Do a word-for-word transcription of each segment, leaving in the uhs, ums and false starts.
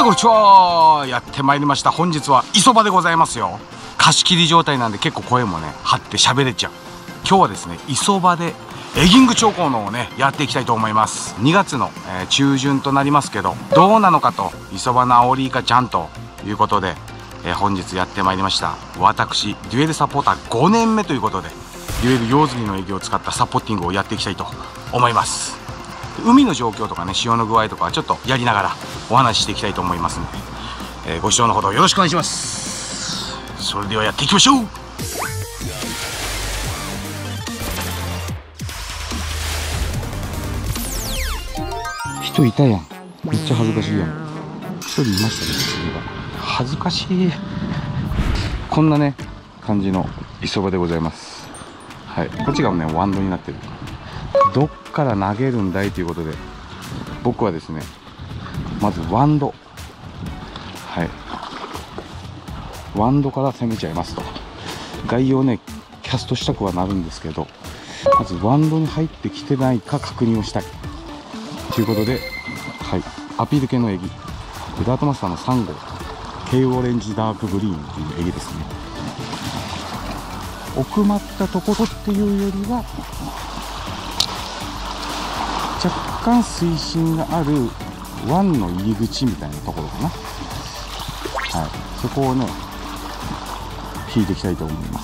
こんにちは。やってまいりました。本日は磯場でございますよ。貸し切り状態なんで結構声もね張って喋れちゃう。今日はですね磯場でエギング調光能をねやっていきたいと思います。にがつの、えー、中旬となりますけど、どうなのかと磯場のアオリイカちゃんということで、えー、本日やってまいりました。私デュエルサポーターごねんめということで、デュエルヨウズギのエギを使ったサポーティングをやっていきたいと思います。海の状況とかね、潮の具合とかはちょっとやりながらお話ししていきたいと思いますので、えー、ご視聴のほどよろしくお願いします。それではやっていきましょう。人いたやん。めっちゃ恥ずかしいやん。一人いましたね。そういえば恥ずかしい。こんなね感じの磯場でございます。はい、こっちがねワンドになってる。どっから投げるんだいということで、僕はですねまずワンド、はいワンドから攻めちゃいますと。概要ねキャストしたくはなるんですけど、まずワンドに入ってきてないか確認をしたいということで、はい、アピール系のエギ、ダートマスターのさん号ケイオレンジダークグリーンっていうエギですね。奥まったところっていうよりは若干水深がある湾の入り口みたいなところかな。はい、そこをね引いていきたいと思います。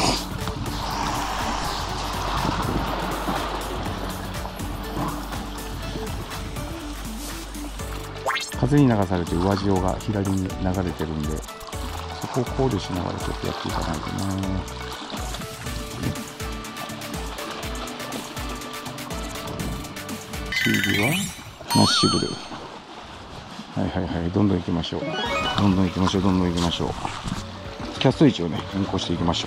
風に流されて上潮が左に流れてるんで、そこを考慮しながらちょっとやっていかないとね。次はナッシュブルー。はいはいはい、どんどん行きましょう。どんどん行きましょう。どんどん行きましょう。キャスト位置をね変更していきましょ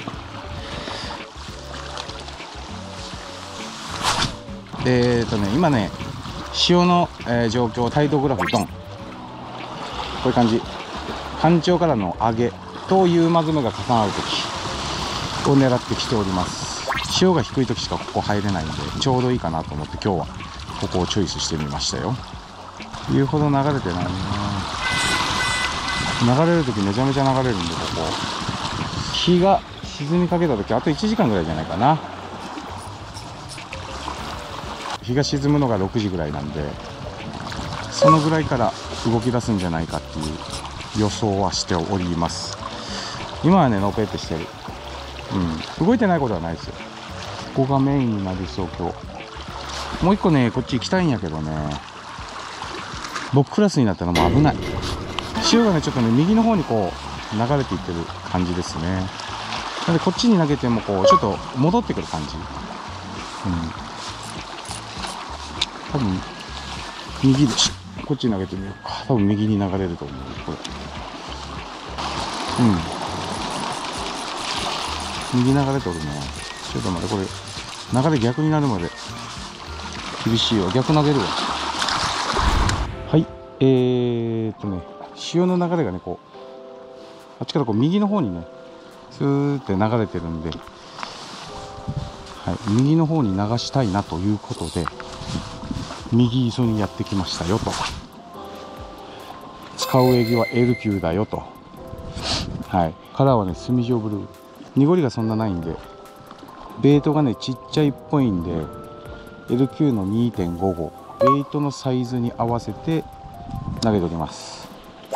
う。えーとね今ね潮の、えー、状況、タイドグラフドン、こういう感じ。干潮からの上げというマグムが重なる時を狙ってきております。潮が低い時しかここ入れないんでちょうどいいかなと思って今日はここをチョイスしてみましたよ。言うほど流れてないね。流れる時めちゃめちゃ流れるんで、ここ日が沈みかけた時あといちじかんぐらいじゃないかな。日が沈むのがろくじぐらいなんで、そのぐらいから動き出すんじゃないかっていう予想はしております。今はねのぺってしてる。うん、動いてないことはないですよ。ここがメインになりそう。今日もう一個ねこっち行きたいんやけどね、僕クラスになったらもう危ない。潮がねちょっとね右の方にこう流れていってる感じですね。なのでこっちに投げてもこうちょっと戻ってくる感じ。うん、多分右でしこっちに投げてみようか。多分右に流れると思うこれ。うん、右流れとるね。ちょっと待って、これ流れ逆になるまで厳しいわ。逆投げるわ。はい、えーっとね潮の流れがねこうあっちからこう右の方にねスーって流れてるんで、はい、右の方に流したいなということで右磯にやってきましたよと。使うエギは エルキュー だよと。はい、カラーはね墨状ブルー。濁りがそんなないんで、ベイトがねちっちゃいっぽいんで エルキュー の にてんご 号、ベイトのサイズに合わせて投げております。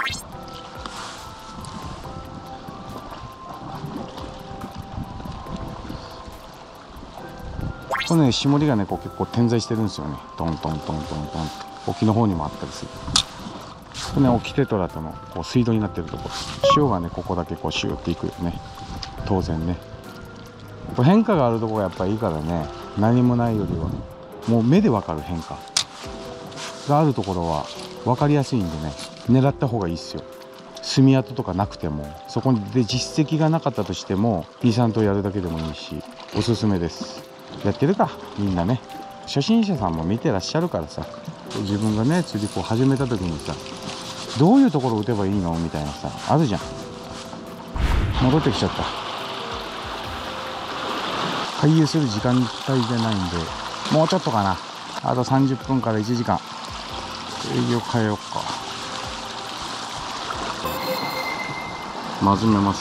このね霜りがねこう結構点在してるんですよね。トントントントントン沖の方にもあったりする。これね沖テトラとのこう水道になってるところ、潮がねここだけこうシューっていくよね。当然ね変化があるところがやっぱりいいからね。何もないよりはもう目で分かる変化があるところは分かりやすいんでね狙った方がいいっすよ。墨跡とかなくても、そこで実績がなかったとしてもにさんとうやるだけでもいいしおすすめです。やってるかみんなね。初心者さんも見てらっしゃるからさ、自分がね釣りこう始めた時にさどういうところ打てばいいのみたいなさあるじゃん。戻ってきちゃった。回遊する時間帯じゃないんでもうちょっとかな。あとさんじゅっぷんからいちじかん営業変えようか。 混ぜます。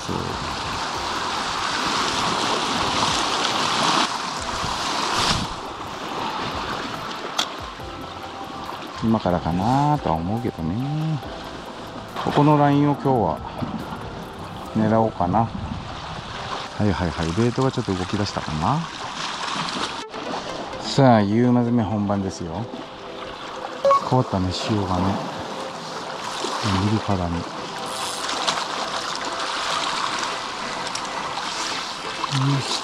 今からかなとは思うけどね。ここのラインを今日は狙おうかな。はいはいはい、ベイトがちょっと動き出したかな。さあ、夕まずめ本番ですよ。変わったね、潮がね、見るからに。よいし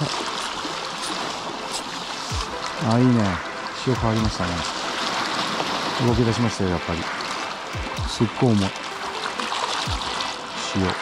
ょ。あ、いいね、潮変わりましたね。動き出しましたよ、やっぱり。すっごい重い潮。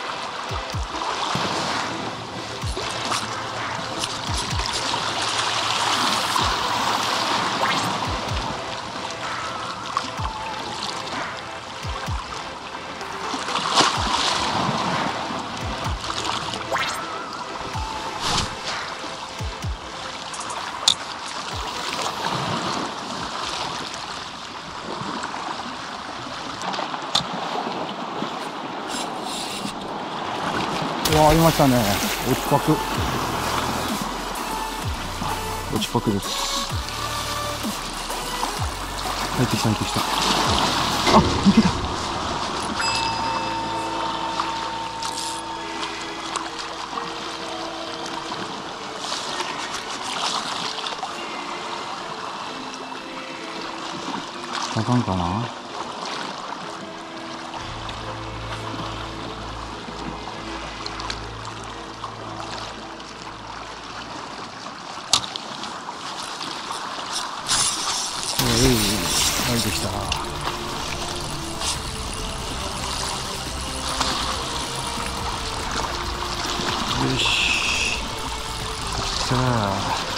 うわ、ありましたね。落ちパク。落ちパクです。入ってきた、入ってきた。あ、抜けた。あかんかな。入ってきた。よし。さあ、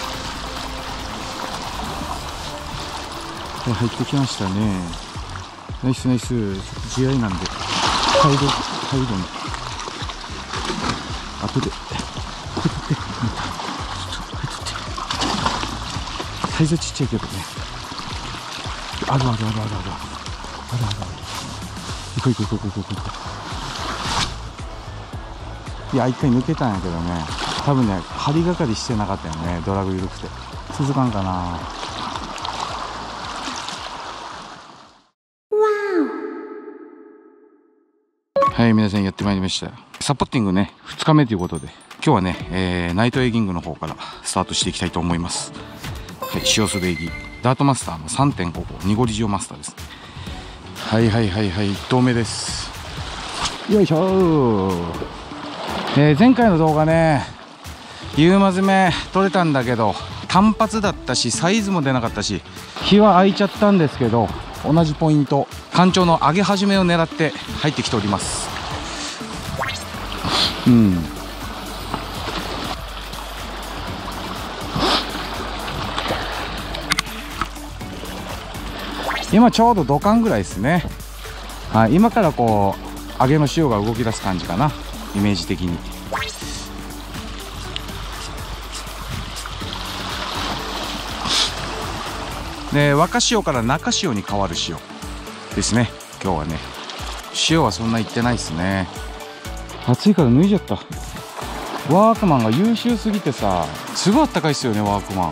入ってきましたね。ナイスナイス。ちょっと地合いなんでサイドサイドに後でこれ取って、サイズちっちゃいけどね。あるあるあるあるあるあるあるある。行こう行こう行こう行こう行こう。いや、一回抜けたんやけどね、多分ね、張りがかりしてなかったよね、ドラグ緩くて。続かんかな。はい、皆さんやってまいりました。サポッティングね、ふつかめということで、今日はね、えー、ナイトエイギングの方からスタートしていきたいと思います。はい、塩素でエイギダートマスターの さんてんご 号濁り塩マスターです。はいはいはいはい、いっ投目です。よいしょー。えー、前回の動画ね、夕まずめ取れたんだけど単発だったし、サイズも出なかったし、日は空いちゃったんですけど、同じポイント、干潮の上げ始めを狙って入ってきております。うん、今ちょうど土管ぐらいですね。はい、今からこう上げの潮が動き出す感じかな、イメージ的に。で、若潮から中潮に変わる潮ですね、今日はね。潮はそんな行ってないですね。暑いから脱いじゃった。ワークマンが優秀すぎてさ、すごいあったかいっすよね、ワークマン。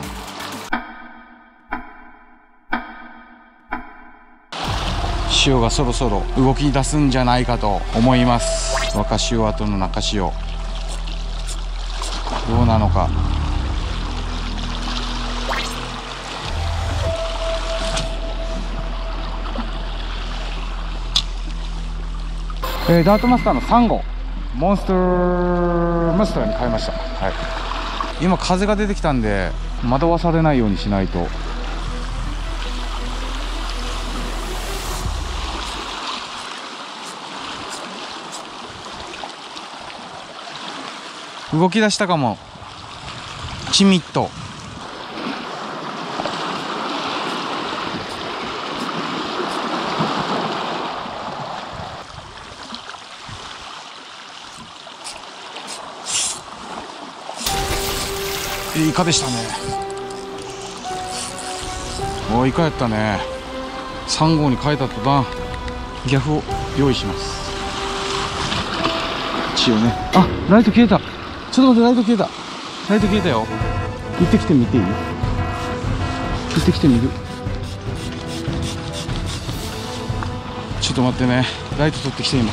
潮がそろそろ動き出すんじゃないかと思います。若潮後の中潮どうなのか。えー、ダートマスターのさん号モンスターマスターに変えました。はい、今風が出てきたんで惑わされないようにしないと。動き出したかも。チミッとイカでしたね。お、イカやったね。さん号に変えた途端ギャフを用意します。 しようね。あ、ライト消えた。ちょっと待って、ライト消えた。ライト消えたよ。行ってきてみていい？行ってきてみる。ちょっと待ってね、ライト取ってきて今。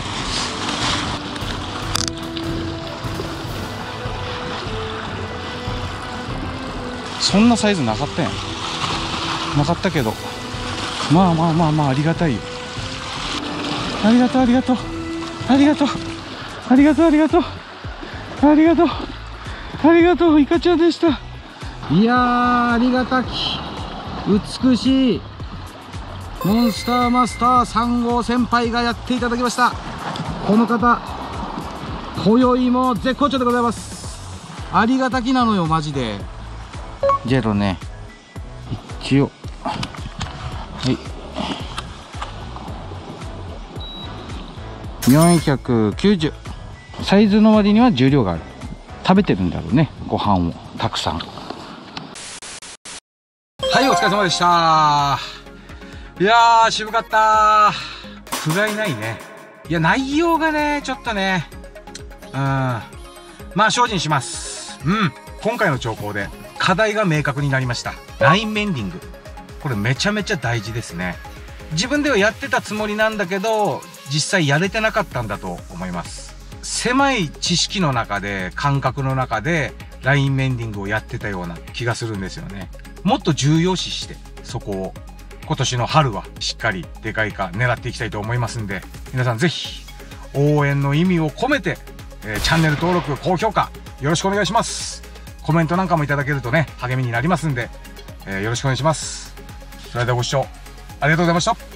そんなサイズなかったやん。なかったけど、まあまあまあまあ、ありがたいよ。ありがとうありがとうありがとうありがとうありがとうありがとうありがとう、イカちゃんでした。いやー、ありがたき美しいモンスターマスターさん号先輩がやっていただきました。この方今宵も絶好調でございます。ありがたきなのよマジで。ジェロね、一応はいよんひゃくきゅうじゅう、サイズの割には重量がある。食べてるんだろうね、ご飯をたくさん。はい、お疲れ様でした。いやー、渋かったー。不甲斐ないね。いや、内容がね、ちょっとね、うん、まあ精進します。うん、今回の兆候で課題が明確になりました。ラインメンディング、これめちゃめちゃ大事ですね。自分ではやってたつもりなんだけど、実際やれてなかったんだと思います。狭い知識の中で、感覚の中でラインメンディングをやってたような気がするんですよね。もっと重要視してそこを今年の春はしっかりでかいか狙っていきたいと思いますんで、皆さんぜひ応援の意味を込めて、えー、チャンネル登録、高評価よろしくお願いします。コメントなんかもいただけるとね、励みになりますんで、えー、よろしくお願いします。それではご視聴ありがとうございました。